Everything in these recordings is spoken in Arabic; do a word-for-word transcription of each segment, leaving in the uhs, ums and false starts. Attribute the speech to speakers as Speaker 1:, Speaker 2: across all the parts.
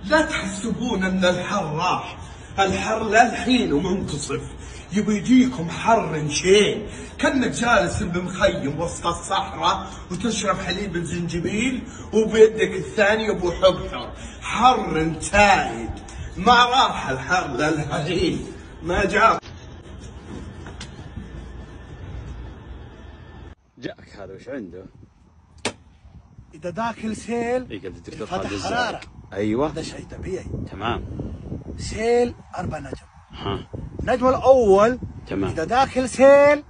Speaker 1: لا تحسبون ان الحر راح، الحر للحين ومنتصف، يبي يجيكم حر شين، كانك جالس بمخيم وسط الصحراء وتشرب حليب الزنجبيل وبيدك الثاني ابو حبحر، حر تايد، ما راح الحر للحين، ما جاء.
Speaker 2: جاك هذا وش عنده؟
Speaker 3: إذا داخل سيل
Speaker 2: يقعد الدكتور
Speaker 3: فتح
Speaker 2: خالد
Speaker 3: حرارة،
Speaker 2: الزعق. ايوه
Speaker 3: هذا شيء طبيعي.
Speaker 2: تمام.
Speaker 3: سيل أربع نجم.
Speaker 2: ها
Speaker 3: النجم الأول
Speaker 2: تمام.
Speaker 3: إذا داخل سيل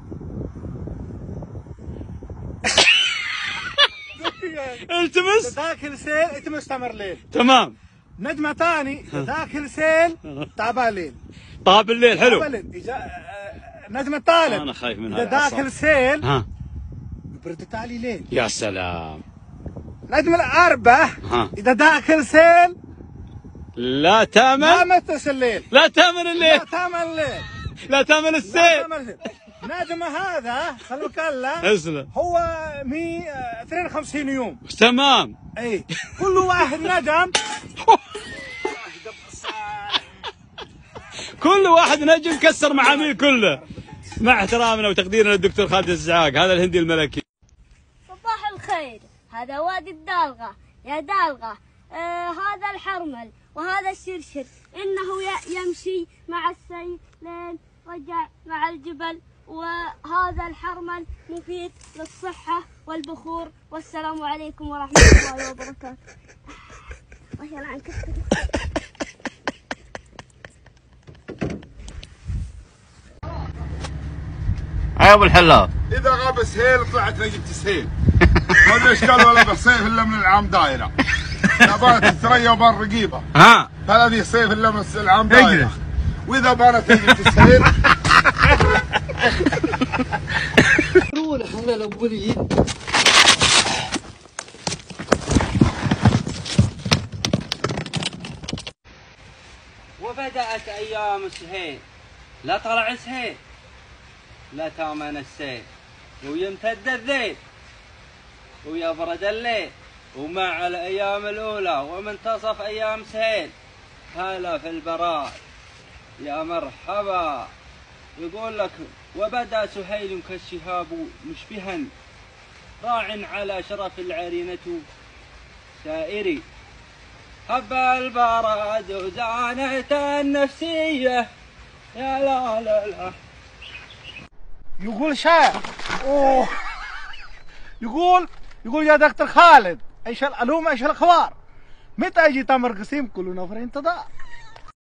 Speaker 2: التمس.
Speaker 3: إذا داخل سيل أنت مستمر ليل.
Speaker 2: تمام.
Speaker 3: نجمة ثاني إذا داخل سيل تعبان ليل.
Speaker 2: طاب الليل حلو.
Speaker 3: تعبان ليل. إذا النجم الثالث
Speaker 2: انا خايف من
Speaker 3: إذا
Speaker 2: هذا
Speaker 3: داخل سيل
Speaker 2: ها
Speaker 3: برد تالي ليل.
Speaker 2: يا سلام.
Speaker 3: نجم الأربع
Speaker 2: ها
Speaker 3: إذا داخل سيل
Speaker 2: لا تامن.
Speaker 3: ما متس الليل.
Speaker 2: لا تامن الليل.
Speaker 3: لا تامن الليل.
Speaker 2: لا تامن السيل.
Speaker 3: نجم هذا خلوك الله
Speaker 2: اسلم.
Speaker 3: هو مية اثنين وخمسين يوم.
Speaker 2: تمام.
Speaker 3: اي كل واحد نجم
Speaker 2: كل واحد نجم كسر معاميل كله. مع احترامنا وتقديرنا للدكتور خالد الزعاق، هذا الهندي الملكي.
Speaker 4: صباح الخير، هذا وادي الدالغة يا دالغة. آه هذا الحرمل وهذا الشرشر، إنه يمشي مع السيل لين رجع مع الجبل، وهذا الحرمل مفيد للصحة والبخور. والسلام عليكم ورحمة الله وبركاته. ما شاء الله عنك.
Speaker 2: يا ابو الحلاط،
Speaker 5: اذا غاب السهيل طلعت نجمة السهيل. ما ادري ايش قال ولا بالصيف الا من العام دايره. اذا بانت الثريا وبان رقيبه. ها فلا في صيف الا من العام دايره. واذا بانت نجمة السهيل
Speaker 6: روح على الاولين.
Speaker 7: وبدأت أيام السهيل، لا طلع السهيل لا تامن السيل، ويمتد الذيل ويبرد الليل، ومع الأيام الأولى ومنتصف أيام سهيل هلا في البراد يا مرحبا. يقول لك وبدا سهيل كالشهاب مشبها، راع على شرف العرينة سائري، هب البراد وزانت النفسية يا لا لا لا.
Speaker 3: يقول شاعر اوه يقول يقول يا دكتور خالد ايش العلوم ايش الاخبار؟ متى يجي تمر قسيم كل نفر انتظار.